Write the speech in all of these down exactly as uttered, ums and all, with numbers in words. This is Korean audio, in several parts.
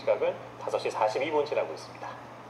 시각은 다섯 시 사십이 분 지나고 있습니다.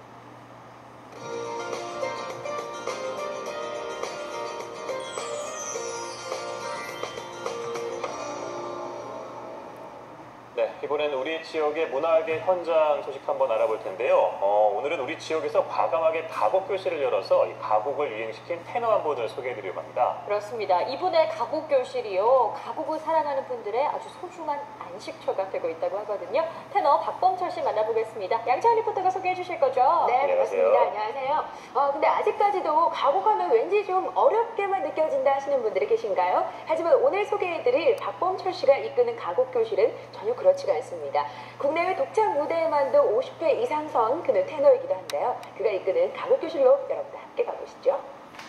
네, 이번엔 우리 지역의 문화계 현장 소식 한번 알아볼 텐데요. 어, 오늘은 우리 지역에서 과감하게 가곡 교실을 열어서 이 가곡을 유행시킨 테너 한 분을 소개해드리려고 합니다. 그렇습니다. 이분의 가곡 교실이요, 가곡을 사랑하는 분들의 아주 소중한 안식처가 되고 있다고 하거든요. 테너 박범철 씨 만나보겠습니다. 양채원 리포터가 소개해 주실 거죠? 네, 반갑습니다. 안녕하세요. 어, 근데 아직까지도 가곡하면 왠지 좀 어렵게만 느껴진다 하시는 분들이 계신가요? 하지만 오늘 소개해드릴 박범철 씨가 이끄는 가곡 교실은 전혀 그렇지가 않습니다. 국내외 독창 무대에만도 오십 회 이상 선 그는 테너이기도 한데요. 그가 이끄는 가곡 교실로 여러분과 함께 가보시죠.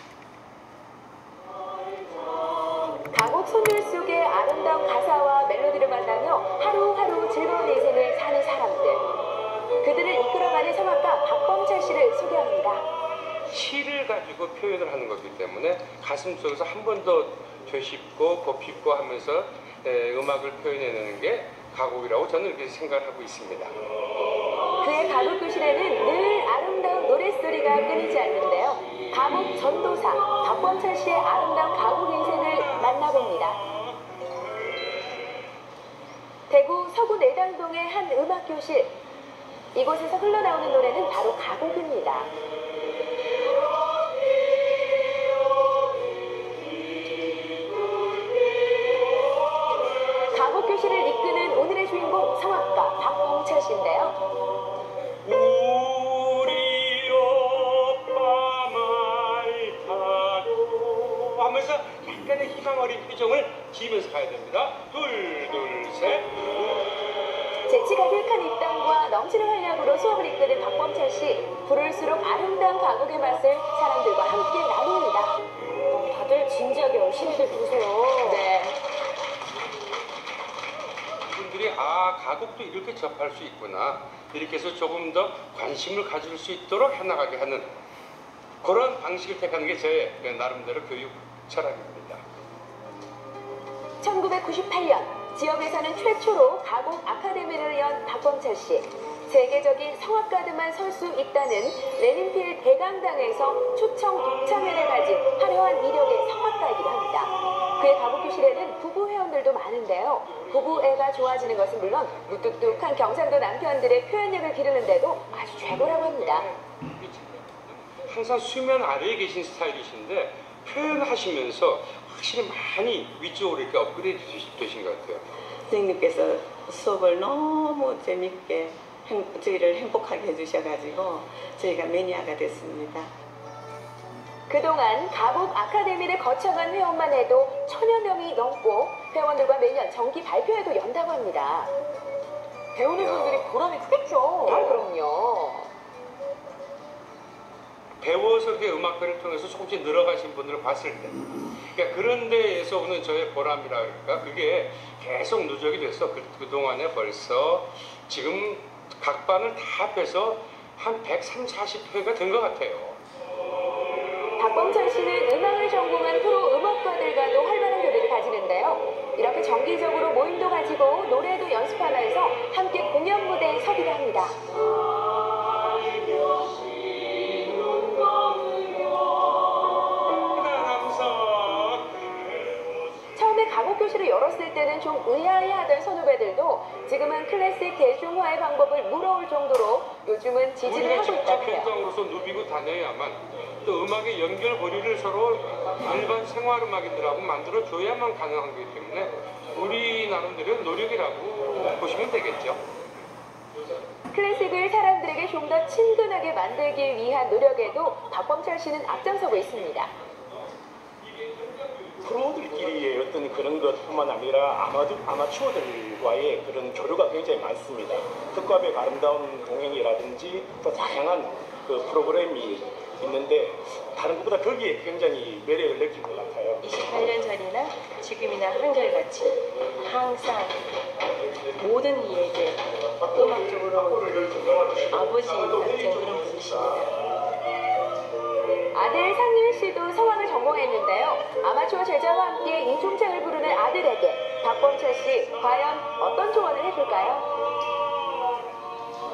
가곡 소녀 속의 아름다운 가사와 멜로디를 만나며 하루하루 즐거운 인생을 사는 사람들, 그들을 이끌어가는 성악가 박범철 씨를 소개합니다. 시를 가지고 표현을 하는 거기 때문에 가슴 속에서 한 번 더 되씹고 곱씹고 하면서 에, 음악을 표현해내는 게 가곡이라고 저는 이렇게 생각하고 있습니다. 그의 가곡 교실에는 늘 아름다운 노랫소리가 끊이지 않는데요. 가곡 전도사 박범철 씨의 아름다운 가곡 인생을 만나봅니다. 대구 서구 내당동의 한 음악교실. 이곳에서 흘러나오는 노래는 바로 가곡입니다. 가곡 교실을 이끄는 오늘의 주인공 성악가 박범철 씨인데요. 우리 오빠 말 타고 하면서 약간의 희망 어린 표정을 지으면서 가야 됩니다. 둘, 둘, 셋. 재치 가득한 입담과 넘치는 활약으로 수업을 이끄는 박범철 씨. 부를수록 아름다운 가곡의 맛을 사람들과 함께 나눕니다. 어, 다들 진지하게 열심히들 부르세요. 네. 분들이 아 가곡도 이렇게 접할 수 있구나, 이렇게 해서 조금 더 관심을 가질 수 있도록 해나가게 하는 그런 방식을 택하는 게 제 나름대로 교육 철학입니다. 천구백구십팔 년 지역에서는 최초로 가곡 아카데미를 연 박범철 씨. 세계적인 성악가들만 설 수 있다는 레닌필 대강당에서 초청 독창회를 가진 화려한 이력의 성악가이기도 합니다. 그의 가곡 교실에는 부부 회원들도 많은데요. 부부애가 좋아지는 것은 물론 무뚝뚝한 경상도 남편들의 표현력을 기르는데도 아주 최고라고 합니다. 항상 수면 아래에 계신 스타일이신데 표현하시면서 확실히 많이 위쪽으로 이렇게 업그레이드 되신 것 같아요. 선생님께서 수업을 너무 재밌게 행, 저희를 행복하게 해주셔가지고 저희가 매니아가 됐습니다. 그동안 가곡 아카데미를 거쳐간 회원만 해도 천여 명이 넘고 회원들과 매년 정기 발표회도 연다고 합니다. 배우는 분들이 보람이 크겠죠. 아, 그럼요. 배워서 이렇게 음악회를 통해서 조금씩 늘어가신 분들을 봤을 때, 그러니까 그런 데에서 오는 저의 보람이라 그럴까, 그게 계속 누적이 돼서 그, 그동안에 벌써 지금 각 반을 다 합해서 한 백삼십, 사십 회가 된 것 같아요. 박범철 씨는 음악을 전공한 프로 음악가들과도 활발한 교류를 가지는데요. 이렇게 정기적으로 모임도 가지고 노래도 연습하면서 함께 공연 무대에 서기도 합니다. 처음에 가곡 교실을 열었을 때는 좀 의아해하던 선후배들도 지금은 클래식 대중화의 방법을 물어올 정도로 요즘은 지지를 하고 있다고 해요. 현장으로서 누비고 다녀야만 또 음악의 연결고리를 서로 일반 생활음악인들하고 만들어줘야만 가능한 거기 때문에 우리 나름대로 노력이라고 보시면 되겠죠. 클래식을 사람들에게 좀 더 친근하게 만들기 위한 노력에도 박범철 씨는 앞장서고 있습니다. 프로들끼리의 어떤 그런 것뿐만 아니라 아마도 아마추어들과의 그런 교류가 굉장히 많습니다. 특과백 아름다운 동행이라든지 또 다양한 그 프로그램이 있는데 다른 것보다 거기에 굉장히 매력을 느낄 것 같아요. 이십팔 년 전이나 지금이나 한결같이 항상 모든 이에게 음악적으로 아버지 같은 그런 분이십니다. 아들 상윤 씨도 성악을 전공했는데요. 아마추어 제자와 함께 이중창을 부르는 아들에게 박범철 씨 과연 어떤 조언을 해줄까요?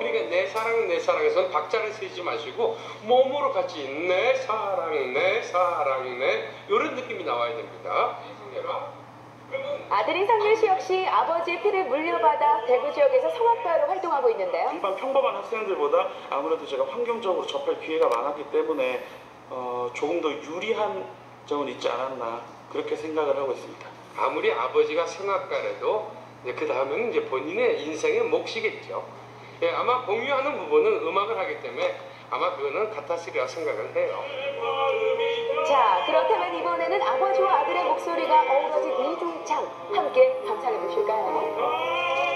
그러니까 내 사랑 내 사랑에서는 박자를 세지 마시고 몸으로 같이 내 사랑 내 사랑 내 이런 느낌이 나와야 됩니다. 아들인 상률 씨 역시 아버지의 피를 물려받아 대구 지역에서 성악가로 활동하고 있는데요. 일반 평범한 학생들보다 아무래도 제가 환경적으로 접할 기회가 많았기 때문에 어, 조금 더 유리한 점은 있지 않았나 그렇게 생각을 하고 있습니다. 아무리 아버지가 성악가라도 그 다음에는 이제 본인의 인생의 몫이겠죠. 예, 아마 공유하는 부분은 음악을 하기 때문에 아마 그거는 같았으리라 생각을 해요. 자, 그렇다면 이번에는 아버지와 아들의 목소리가 어우러진 이중창 함께 감상해 보실까요?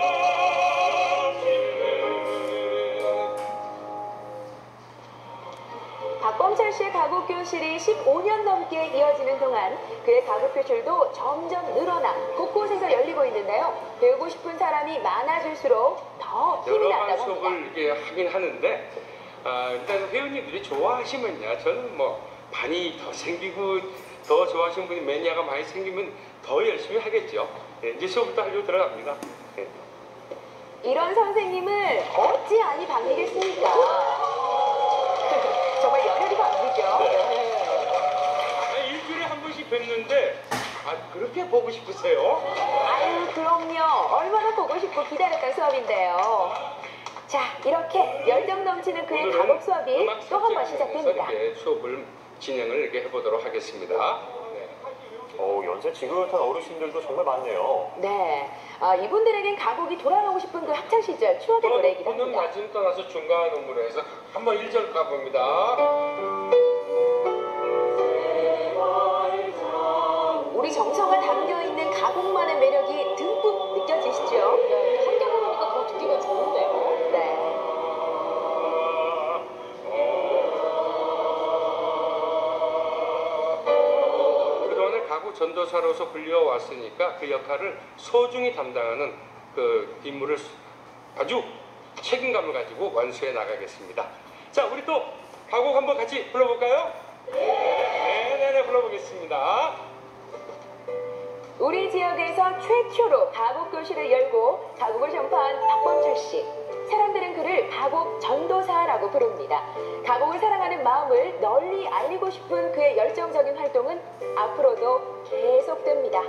박범철 씨의 가곡 교실이 십오 년 넘게 이어지는 동안 그의 가곡 교실도 점점 늘어나 곳곳에서 열리고 있는데요. 배우고 싶은 사람이 많아질수록 더 힘이 여러 번 난다고 합니다. 수업을 이렇게 하긴 하는데 아, 일단 회원님들이 좋아하시면요. 저는 뭐 반이 더 생기고 더 좋아하시는 분이 매니아가 많이 생기면 더 열심히 하겠죠. 예, 이제 수업부터 하려고 들어갑니다. 예. 이런 선생님을 어찌 아니 반기겠습니까? 정말 열혈이 반기죠. 아, 일주일에 한 번씩 뵙는데 아, 그렇게 보고 싶으세요? 아유, 그럼요. 얼마나 보고 싶고 기다렸던 수업인데요. 자, 이렇게 열정 넘치는 그의 가곡 수업이 또 한 번 시작됩니다. 이렇게 수업을 진행을 이렇게 해보도록 하겠습니다. 어, 연세 지긋한 어르신들도 정말 많네요. 네, 아, 이분들에겐 가곡이 돌아가고 싶은 그 학창 시절 추억의 노래이기도 오늘 합니다. 낮은 떠나서 중간 음으로 해서 한번 일 절 가봅니다. 우리 정서가 담겨있는 가곡만의 매력이 듬뿍 느껴지시죠? 네, 함께 부르니까 더 듣기가 좋은데요. 네. 그동안에 가곡 전도사로서 불려왔으니까 그 역할을 소중히 담당하는 그 임무를 아주 책임감을 가지고 완수해 나가겠습니다. 자, 우리 또 가곡 한번 같이 불러볼까요? 네, 네, 네, 불러보겠습니다. 우리 지역에서 최초로 가곡 교실을 열고 가곡을 전파한 박범철 씨. 사람들은 그를 가곡 전도사라고 부릅니다. 가곡을 사랑하는 마음을 널리 알리고 싶은 그의 열정적인 활동은 앞으로도 계속됩니다.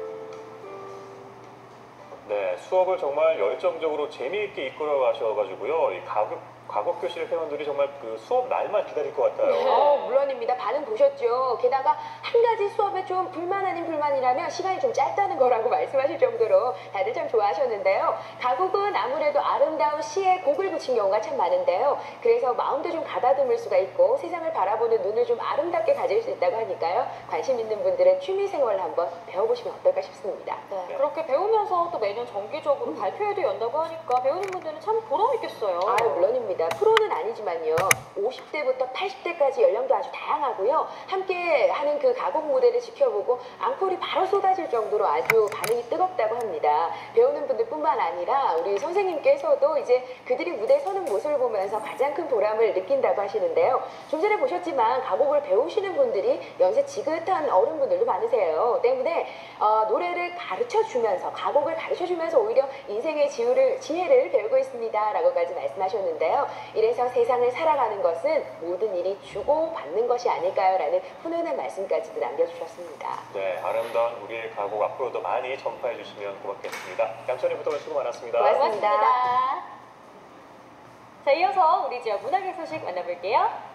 네, 수업을 정말 열정적으로 재미있게 이끌어 가셔가지고요. 이 가곡, 가곡 교실 회원들이 정말 그 수업 날만 기다릴 것 같아요. 어, 물론입니다. 반응 보셨죠? 게다가 한 가지 수업에 좀 불만 아닌 불만이라면 시간이 좀 짧다는 거라고 말씀하실 정도로 다들 참 좋아하셨는데요. 가곡은 아무래도 아름다운 시에 곡을 붙인 경우가 참 많은데요. 그래서 마음도 좀 가다듬을 수가 있고 세상을 바라보는 눈을 좀 아름답게 가질 수 있다고 하니까요. 관심 있는 분들은 취미생활을 한번 배워보시면 어떨까 싶습니다. 네, 그렇게 배우면서 또 매년 정기적으로 발표회도 연다고 하니까 배우는 분들은 참 보람 있겠어요. 아, 물론입니다. 프로는 아니지만요. 오십 대부터 팔십 대까지 연령도 아주 다양하고요. 함께 하는 그 가곡 무대를 지켜보고 앙콜이 바로 쏟아질 정도로 아주 반응이 뜨겁다고 합니다. 배우는 분들뿐만 아니라 우리 선생님께서도 이제 그들이 무대에 서는 모습을 보면서 가장 큰 보람을 느낀다고 하시는데요. 좀 전에 보셨지만 가곡을 배우시는 분들이 연세 지긋한 어른분들도 많으세요. 때문에 어, 노래를 가르쳐주면서 가곡을 가르쳐주면서 오히려 인생의 지혜를, 지혜를 배우고 있습니다. 라고까지 말씀하셨는데요. 이래서 세상을 살아가는 것은 모든 일이 주고 받는 것이 아닐까요? 라는 훈훈한 말씀까지도 남겨주셨습니다. 네, 아름다운 우리의 가곡 앞으로도 많이 전파해 주시면 고맙겠습니다. 양천이 부동산 수고 많았습니다. 고맙습니다. 고맙습니다. 자, 이어서 우리 지역 문화계 소식 만나볼게요.